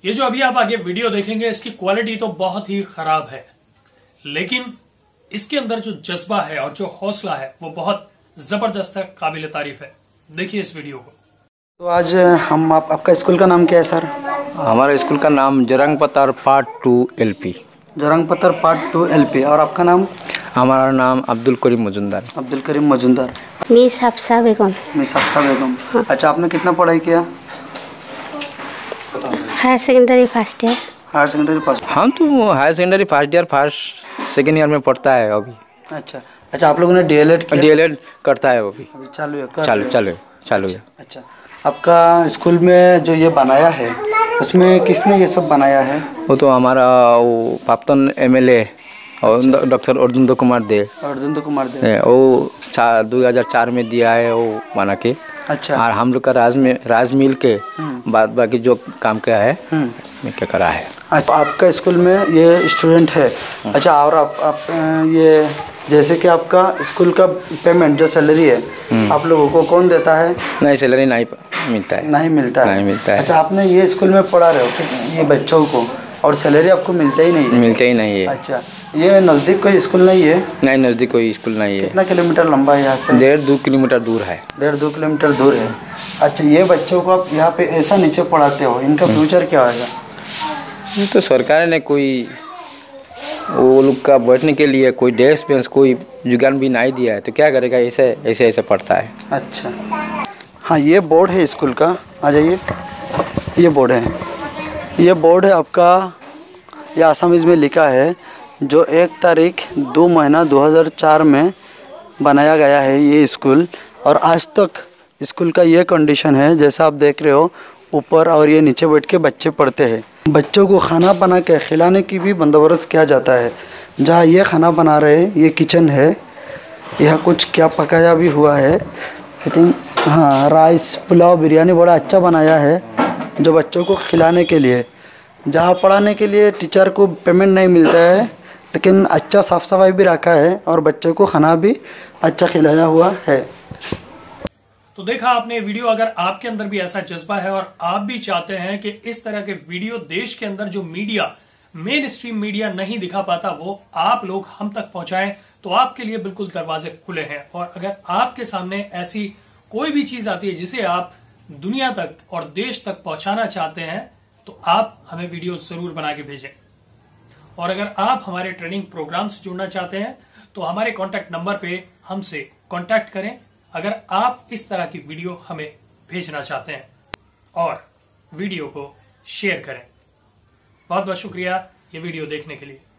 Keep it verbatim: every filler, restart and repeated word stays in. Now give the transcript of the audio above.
ये जो अभी आप आगे वीडियो देखेंगे इसकी क्वालिटी तो बहुत ही खराब है, लेकिन इसके अंदर जो जज्बा है और जो हौसला है वो बहुत जबरदस्त है, काबिल तारीफ है। देखिए इस वीडियो को। तो आज हम आप, आपका स्कूल का नाम क्या है सर? हमारे स्कूल का नाम जोरंग पत्थर पार्ट टू एल पी। जोरंग पत्थर पार्ट टू एल पी। और आपका नाम? हमारा नाम अब्दुल करीम मजुमदार। अब्दुल करीम मजुमदार। मिस हफ्सा बेगम। मिस हफ्सा बेगम। हाँ। अच्छा, आपने कितना पढ़ाई किया? Higher secondary first year. Higher secondary first. हम तो higher secondary first year first second year में पढ़ता है अभी। अच्छा अच्छा, आप लोगों ने डी एल एड किया? डी एल एड करता है अभी। अभी चालू है? कर चालू चालू चालू है। अच्छा, आपका स्कूल में जो ये बनाया है उसमें किसने ये सब बनाया है? वो तो हमारा वो प्राक्तन एम एल ए और डॉक्टर अर्जुन कुमार दे। अर्जुन कुमार दे वो दो हजार चार में दिया है वो बना के। अच्छा। और हम लोग का राज में राज मिल के बाद बाकी जो काम किया है मैं क्या करा है। अच्छा, आपका स्कूल में ये स्टूडेंट है। अच्छा, और आप, आप ये जैसे कि आपका स्कूल का पेमेंट जो सैलरी है आप लोगों को कौन देता है? नहीं, सैलरी नहीं मिलता है। नहीं मिलता है? नहीं मिलता है। अच्छा, आपने ये स्कूल में पढ़ा रहे हो ये बच्चों को और सैलरी आपको मिलता ही नहीं है? मिलता ही नहीं है। अच्छा, ये नज़दीक कोई स्कूल नहीं है? नहीं, नज़दीक कोई स्कूल नहीं है। कितना किलोमीटर लंबा है यहाँ से? डेढ़ दो किलोमीटर दूर है। डेढ़ दो किलोमीटर दूर है। अच्छा, ये बच्चों को आप यहाँ पे ऐसा नीचे पढ़ाते हो, इनका फ्यूचर क्या होगा? ये तो सरकार ने कोई वो लोग का बैठने के लिए कोई डेस्क बेंच कोई जुगाड़ भी नहीं दिया है, तो क्या करेगा, ऐसे ऐसे ऐसे पढ़ता है। अच्छा, हाँ, ये बोर्ड है स्कूल का। आ जाइए, ये बोर्ड है। ये बोर्ड है आपका, ये आसामीज़ में लिखा है जो एक तारीख दो महीना दो हज़ार चार में बनाया गया है ये स्कूल। और आज तक स्कूल का ये कंडीशन है जैसा आप देख रहे हो, ऊपर और ये नीचे बैठ के बच्चे पढ़ते हैं। बच्चों को खाना बना के खिलाने की भी बंदोबस्त किया जाता है। जहाँ ये खाना बना रहे हैं ये किचन है, यह कुछ क्या पकाया भी हुआ है। आई थिंक हाँ, राइस पुलाव बिरयानी बड़ा अच्छा बनाया है जो बच्चों को खिलाने के लिए। जहाँ पढ़ाने के लिए टीचर को पेमेंट नहीं मिलता है, लेकिन अच्छा साफ़ सफाई भी रखा है और बच्चों को खाना भी अच्छा खिलाया हुआ है। तो देखा आपने वीडियो। अगर आपके अंदर भी ऐसा जज्बा है और आप भी चाहते हैं कि इस तरह के वीडियो देश के अंदर जो मीडिया मेन स्ट्रीम मीडिया नहीं दिखा पाता वो आप लोग हम तक पहुंचाएं, तो आपके लिए बिल्कुल दरवाजे खुले हैं। और अगर आपके सामने ऐसी कोई भी चीज आती है जिसे आप दुनिया तक और देश तक पहुंचाना चाहते हैं तो आप हमें वीडियो जरूर बना के भेजें। और अगर आप हमारे ट्रेनिंग प्रोग्राम से जुड़ना चाहते हैं तो हमारे कॉन्टैक्ट नंबर पे हमसे कॉन्टैक्ट करें अगर आप इस तरह की वीडियो हमें भेजना चाहते हैं, और वीडियो को शेयर करें। बहुत बहुत शुक्रिया ये वीडियो देखने के लिए।